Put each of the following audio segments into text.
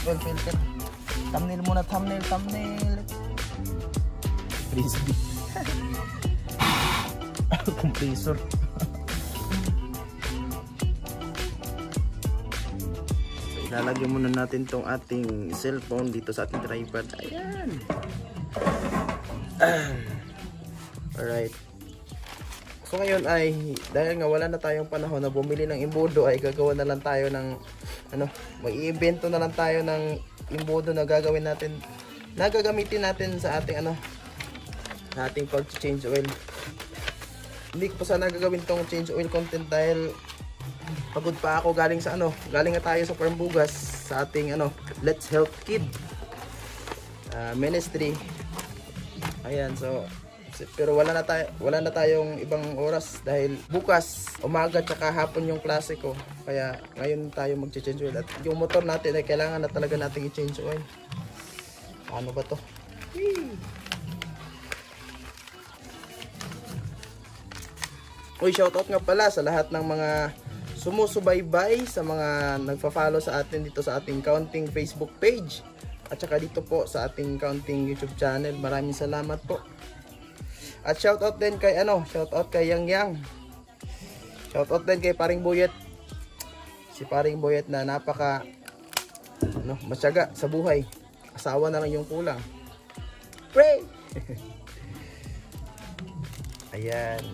oil filter. Thumbnail muna, thumbnail. Frisbee. Compressor. So, ilalagay muna natin tong ating cellphone dito sa ating tripod. Ayan. Alright. So ngayon ay, dahil nga wala na tayong panahon na bumili ng imbudo, ay gagawa na lang tayo ng mag-i-invento na lang tayo ng imbudo na gagawin natin, na gagamitin natin sa ating sa ating pag-change oil. Hindi ko pa sana gagawin tong change oil content dahil pagod pa ako, galing nga tayo sa Parmbugas sa ating Let's Help Kid ministry. Ayan, so pero wala na tayong ibang oras dahil bukas umaga tsaka hapon yung klase ko, kaya ngayon tayo mag-change oil. At yung motor natin ay kailangan na talaga nating i-change oil. Ano ba to? Uy, shoutout nga pala sa lahat ng mga sumusubaybay, sa mga nagpa-follow sa atin dito sa ating Counting Facebook page at saka dito po sa ating Counting YouTube channel. Maraming salamat po. At shoutout din kay shoutout kay Yang. Shoutout din kay Paring Boyet. Si Paring Boyet na napaka masyaga sa buhay. Asawa na lang yung kulang. Pray. Ayan.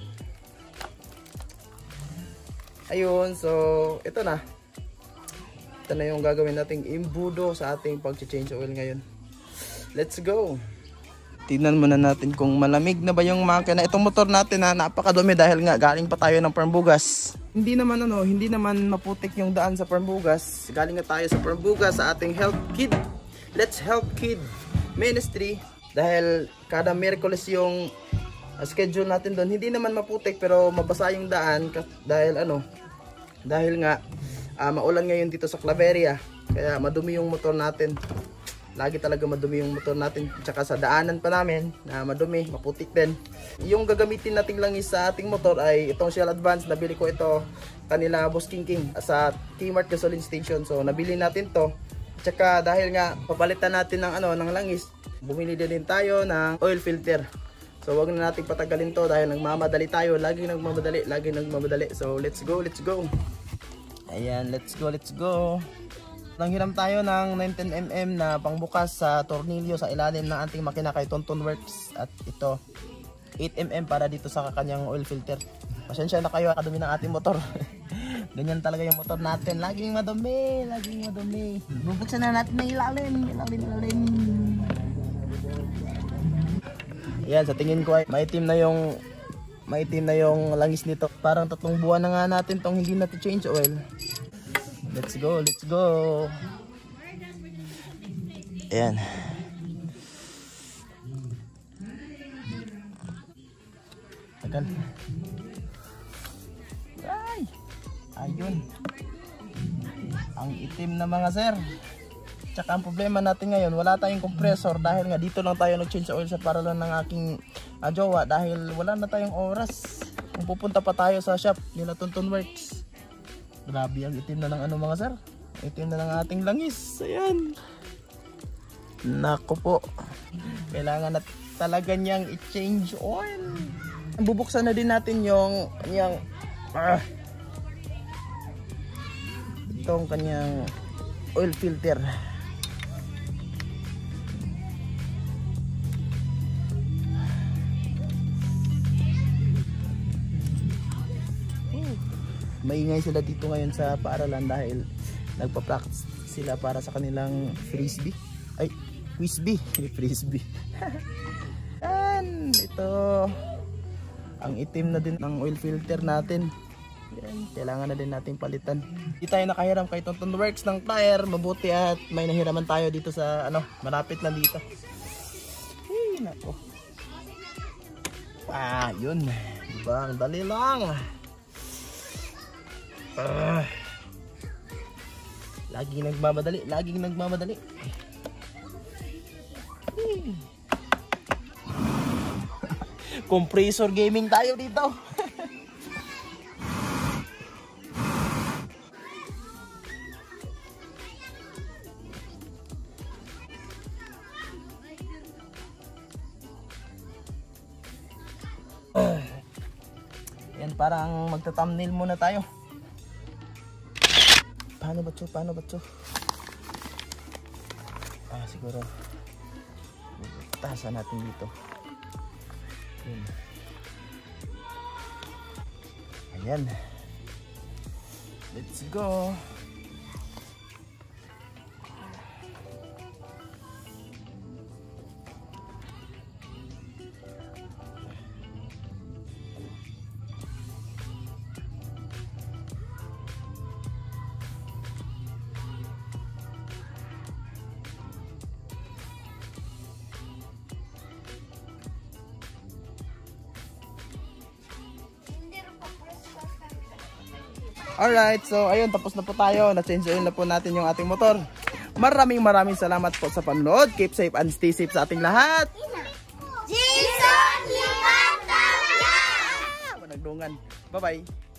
Ayun, so ito na. Ito na yung gagawin nating imbudo sa ating pag-change oil ngayon. Let's go. Tingnan muna natin kung malamig na ba yung makina. Itong motor natin na napakadumi dahil nga galing pa tayo ng Parmbugas. Hindi naman maputik yung daan sa Parmbugas. Galing nga tayo sa Parmbugas sa ating Let's Help Kid ministry. Dahil kada Miyerkules yung schedule natin doon. Hindi naman maputik pero mabasa yung daan dahil nga maulan ngayon dito sa Claveria. Kaya madumi yung motor natin. Lagi talaga madumi yung motor natin, tsaka sa daanan pa namin na madumi, maputik din. Yung gagamitin nating langis sa ating motor ay itong Shell Advance. Nabili ko ito kanila Boss King sa T-Mart gasoline station. So nabili natin to. Tsaka dahil nga papalitan natin ng langis, bumili din tayo ng oil filter. So wag na nating patagalin to dahil nagmamadali tayo, laging nagmamadali. So let's go. Ayan, let's go. Nanghiram tayo ng 19mm na pangbukas sa tornilyo sa ilalim ng ating makina kay Tonton Works. At ito 8mm para dito sa kanyang oil filter. Pasensya na kayo, kadumi ng ating motor. Ganyan talaga yung motor natin, laging madumi. Bubuksan na natin ng ilalim. Yan, sa tingin ko ay maitim na yung langis nito. Parang 3 buwan na nga natin tong hindi natin change oil. Let's go. Ayan. Tagal. Ay! Ayun. Ang itim na mga sir. Tsaka ang problema natin ngayon, wala tayong compressor dahil nga dito lang tayo nag-change oil sa paralan ng aking jowa dahil wala na tayong oras. Kung pupunta pa tayo sa shop nila Tonton Works. Grabe ang itim na ng mga sir. Itim na ng ating langis. Ayan. Nako po. Kailangan na talaga niyang i-change oil. Bubuksan na din natin itong kanyang oil filter. Maingay sila dito ngayon sa paaralan dahil nagpa-practice sila para sa kanilang frisbee. Yan, ito ang itim na din ng oil filter natin. Yan, kailangan na din natin palitan. Hindi tayo nakahiram kay Tonton Works ng tire. Mabuti at may nahiraman tayo dito sa malapit lang dito. Ay, nako. Yun. Diba? Ang dali lang. Laging nagmamadali. Compressor gaming tayo dito. parang magta-thumbnail muna tayo. Paano ba 'to? Paano ba 'to? Siguro taasan natin dito. Ayan. Let's go. Alright, so ayun, tapos na po tayo. Na-change oil na po natin yung ating motor. Maraming salamat po sa panonood. Keep safe and stay safe sa ating lahat. Jason Limata! Nagdungan. Bye-bye.